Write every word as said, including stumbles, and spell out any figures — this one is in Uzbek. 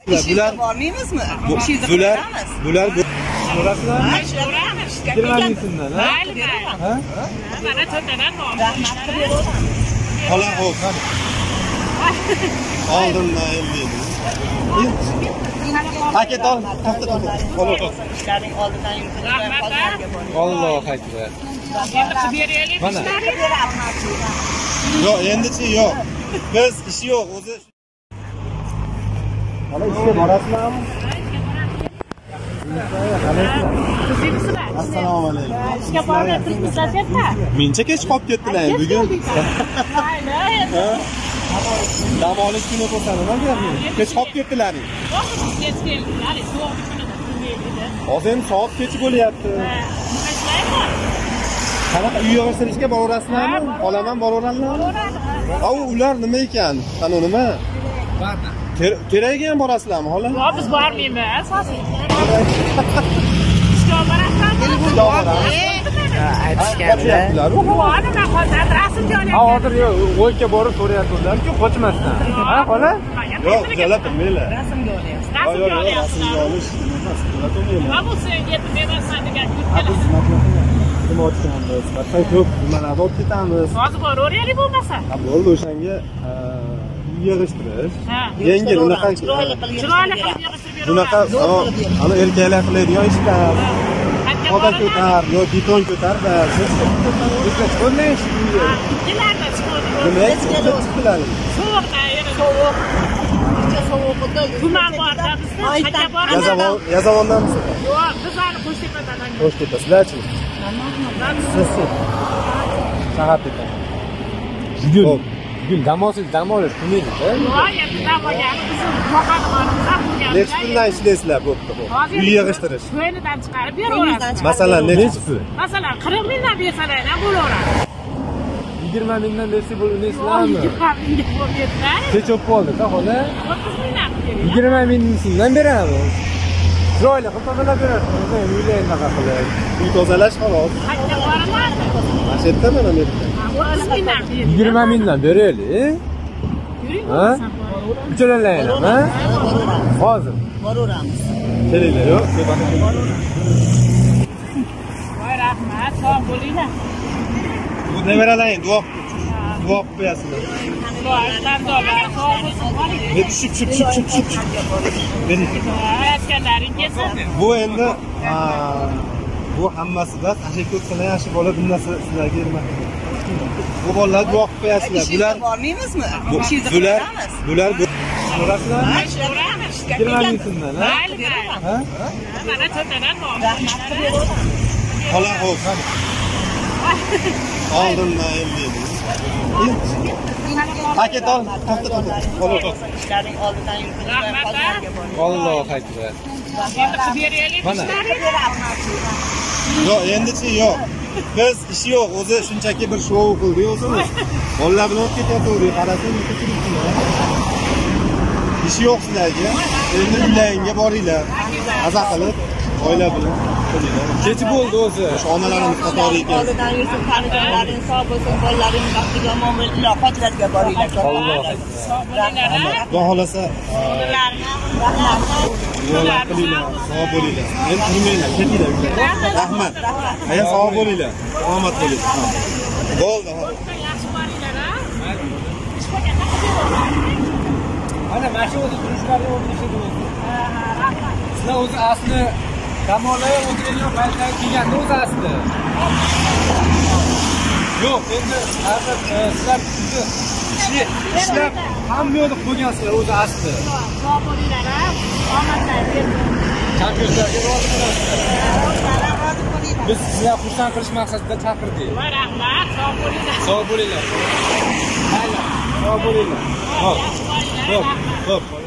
Bular bormaymizmi? Bular bular Burasizlarmi? Boramiz. Kirmasindan, ha? Ha? Mana to'rttadan bor. Xola, xo'p, qani. Oldindan endi. Paket ol, to'xta, to'xta. Xola, to'xta. Ishlaring oldidan yurib, Alloh akbar. Endi qilib beraylik. Mana. Yo'q, endichi yo'q. Biz ishi yo'q, o'zi. Mana ishga borasizlarmi? Assalomu alaykum. Ishga borib turibsizlar-da. Mencha kech qolib ketdilar bugun. Dam olish kuni bo'lsa nima gapmi? Kech qolib ketdilaring. Kech keldilar, so'g'ib kunida. Hozir ham soat kech bo'lyapti. Qanaqa uy yig'ishtirishga boraverasizlarmi? Olaman boraveradilarmi? Au, ular nima ekan? Qani nima? Barda. Keragiga ham borasizlarmi, xola? Yo'q, biz bormaymiz, asosiy. Ishga borasizlarmi? Aytishganlar. Bor, nima hozir rasmga olyapman. Hozir yo'q, o'yga borib so'rayaptilar-ku, qochmasdan. Ha, xola? Yo'q, jalab bilmaylar. Rasmga olyapsiz. Rasmga olyapsiz. Rasmga olish nima bo'lsa yetib bermasdan degan yurtga. Nima o'tganmiz? Barcha ko'p nimalarni olib ketamiz. Hozir boraveraylik bo'lmasa. Ha, bo'ldi, o'shanga yig'ishtirish. Yengil unaqa chiroyli qilib yig'ishtirib beraman. Bunaqa ana erkaklar qiladigan ishlar. Qoda ko'tar, yo beton ko'tar va siz qanday ish qilyapsiz? Ikkilarda chiqadi. Nima chiqdilar? So'g'da, yana so'g'ib. Ichga so'g'ib bo'ldi. Tuman borda bizda, qayerga boramiz? Yazavon, Yazavondanmisiz? Yo'q, bizlarni Qo'shtepadan. Qo'shtepa, sizlarchi? Siz. Saharda. Bugun bugun dam olsangiz dam olish kuningizda. Yo'q, endi dam olgan bizim mahallamiz bo'lgan. Necha kundan ishlaysizlar bo'pti bu? Uy yig'ishtirish. To'yinidan chiqarib beraveramiz. Masalan, necha pul? Masalan, qirq mingdan bersalar ham bo'laveradi. yigirma mingdan bersa bo'laverasizlarmi? yigirma mingga bo'lmaydi. Necha bo'ldi-da, xola? o'ttiz mingdan beradi. yigirma mingdan beramiz. Chiroyli qilib tozalab berasiz. Uylar nima qilib? Uy tozalash xolos. Qayerga boraman? Mana shu yerda mana bu yerda. o'ttiz mingdan beradi. yigirma mingdan beraylik. Yuring. Ha? Uchalalayam, ha? Hozir boraveramiz. kelinglar, yo'q, Voy rahmat, sog' bo'linglar. bu nevaralaring duo duo qilib qo'yasizlar. Duolar, duolar, sog' bo'lsin. Ne tushib, tushib, tushib, tushib, tushib. Bering. Aytganlaring kelsin. Bu endi bu hammasida tashakkur qilgan yaxshi bola bu narsa sizlarga nima qiladi? Bu bolalar duo qilib qo'yasizlar. Bular bormaymizmi? bular bular Burasizlarmi? Boramiz. Kirmasindan, ha? Ha? Mana to'rttadan bor. Xola, xo'p, qani. Oldindan endi. Paket ol, to'xta, to'xta. Xola, to'xta. Ishlaring oldidan yurib, Alloh akbar. Endi qilib beraylik. Mana. Yo'q, endichi yo'q. Biz ishi yo'q, o'zi shunchaki bir shou qildik o'zimiz. Bolalar bilan o'tib ketyapti, qarasang, ishi yo'q sizlarga. Endi uylaringga boringlar. Aza qilib, oila bilan qilinglar. Kechi bo'ldi o'zi. Shu onalarimiz qatori ekan. oldidan yursin, farzandlaring sog' bo'lsin, bolalaring baxtiga omon bo'lsin, ilohotlariga boringlar. Alloh. Sog' bo'linglar. Xudo xolasa, yo'llar qilinglar, sog' bo'linglar. Endi turmanglar, ketinglar uylarga. Rahmat. Aya sog' bo'linglar. Omad bo'linglar. Bo'ldi, hozir. Yaxshi boringlar, ha? Mana mana shu o'zi turishlarga o'tirishadi o'zi. Sizlar o'zi asli zamonlar o'tirgan paytlar kelganda o'zi asli. Yo'q, endi hozir sizlar ishni ishlab hamma yo'lni qo'ygansizlar o'zi asli. Sog' bo'linglar, ha? Omadlar bersin. Kompyuterga biz sizlar xursand qilish maqsadida chaqirdik. Voy rahmat, sog' bo'linglar. Sog' bo'linglar. Mayli, sog' bo'linglar. Hop. Hop, hop.